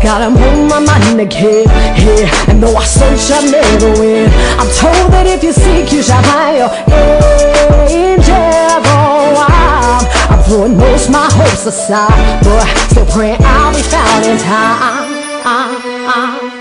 Gotta move my mind again, yeah. And though I search, I never win. I'm told that if you seek, you shall find your angel. Oh, I'm throwing most my hopes aside, but still praying I'll be found in time.